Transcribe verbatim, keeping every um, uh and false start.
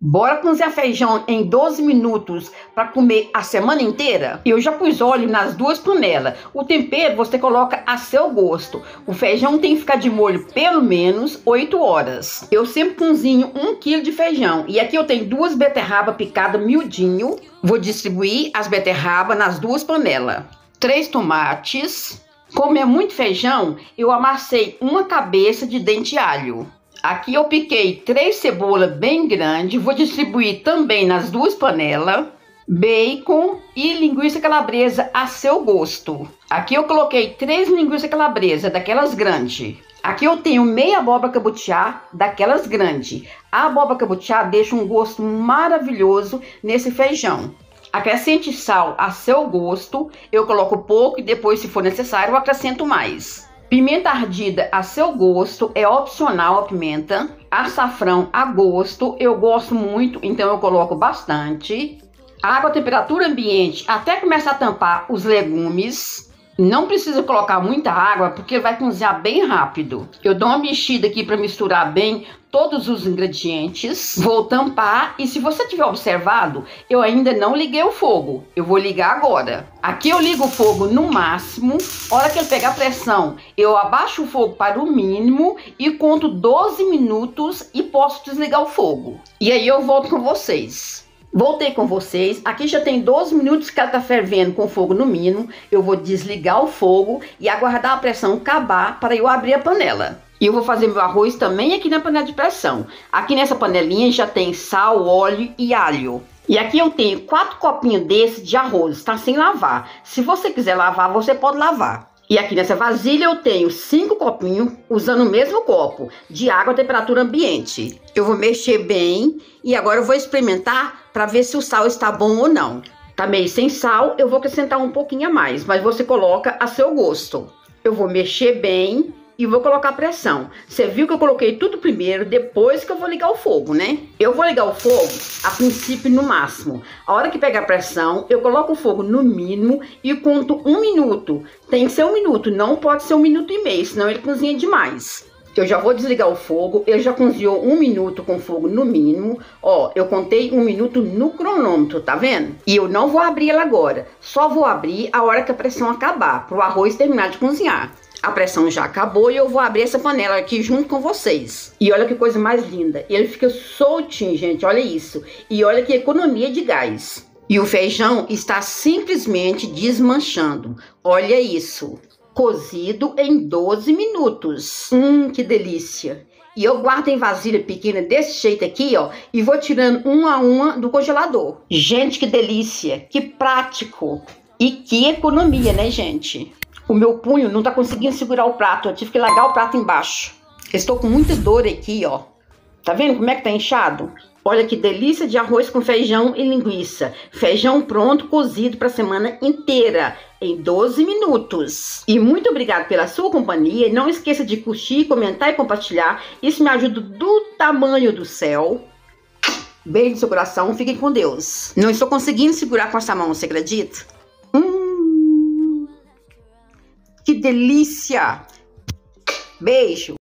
Bora cozinhar feijão em doze minutos para comer a semana inteira? Eu já pus óleo nas duas panelas. O tempero você coloca a seu gosto. O feijão tem que ficar de molho pelo menos oito horas. Eu sempre cozinho um quilo de feijão. E aqui eu tenho duas beterrabas picadas miudinho. Vou distribuir as beterrabas nas duas panelas. Três tomates. Como é muito feijão, eu amassei uma cabeça de dente de alho. Aqui eu piquei três cebolas bem grandes, vou distribuir também nas duas panelas, bacon e linguiça calabresa a seu gosto. Aqui eu coloquei três linguiças calabresa, daquelas grandes. Aqui eu tenho meia abóbora cabotiá, daquelas grandes. A abóbora cabotiá deixa um gosto maravilhoso nesse feijão. Acrescente sal a seu gosto, eu coloco pouco e depois, se for necessário, eu acrescento mais. Pimenta ardida a seu gosto, é opcional a pimenta. Açafrão a gosto, eu gosto muito, então eu coloco bastante. Água a temperatura ambiente até começar a tampar os legumes. Não precisa colocar muita água porque vai cozinhar bem rápido. Eu dou uma mexida aqui para misturar bem todos os ingredientes. Vou tampar e, se você tiver observado, eu ainda não liguei o fogo. Eu vou ligar agora. Aqui eu ligo o fogo no máximo. A hora que ele pegar pressão, eu abaixo o fogo para o mínimo e conto doze minutos e posso desligar o fogo. E aí eu volto com vocês. Voltei com vocês, aqui já tem doze minutos que ela tá fervendo com o fogo no mínimo. Eu vou desligar o fogo e aguardar a pressão acabar para eu abrir a panela. E eu vou fazer meu arroz também aqui na panela de pressão. Aqui nessa panelinha já tem sal, óleo e alho. E aqui eu tenho quatro copinhos desse de arroz, tá sem lavar. Se você quiser lavar, você pode lavar. E aqui nessa vasilha eu tenho cinco copinhos, usando o mesmo copo, de água a temperatura ambiente. Eu vou mexer bem e agora eu vou experimentar para ver se o sal está bom ou não. Tá meio sem sal, eu vou acrescentar um pouquinho a mais, mas você coloca a seu gosto. Eu vou mexer bem e vou colocar pressão. Você viu que eu coloquei tudo primeiro, depois que eu vou ligar o fogo, né? Eu vou ligar o fogo a princípio no máximo. A hora que pegar pressão, eu coloco o fogo no mínimo e conto um minuto. Tem que ser um minuto, não pode ser um minuto e meio, senão ele cozinha demais. Eu já vou desligar o fogo, ele já cozinhou um minuto com fogo no mínimo. Ó, eu contei um minuto no cronômetro, tá vendo? E eu não vou abrir ela agora, só vou abrir a hora que a pressão acabar, para o arroz terminar de cozinhar. A pressão já acabou e eu vou abrir essa panela aqui junto com vocês. E olha que coisa mais linda. Ele fica soltinho, gente. Olha isso. E olha que economia de gás. E o feijão está simplesmente desmanchando. Olha isso. Cozido em doze minutos. Hum, que delícia. E eu guardo em vasilha pequena desse jeito aqui, ó. E vou tirando uma a uma do congelador. Gente, que delícia. Que prático. E que economia, né, gente? O meu punho não tá conseguindo segurar o prato. Eu tive que largar o prato embaixo. Estou com muita dor aqui, ó. Tá vendo como é que tá inchado? Olha que delícia de arroz com feijão e linguiça. Feijão pronto, cozido para a semana inteira, em doze minutos. E muito obrigado pela sua companhia. Não esqueça de curtir, comentar e compartilhar. Isso me ajuda do tamanho do céu. Beijo no seu coração. Fiquem com Deus. Não estou conseguindo segurar com essa mão, você acredita? Que delícia! Beijo!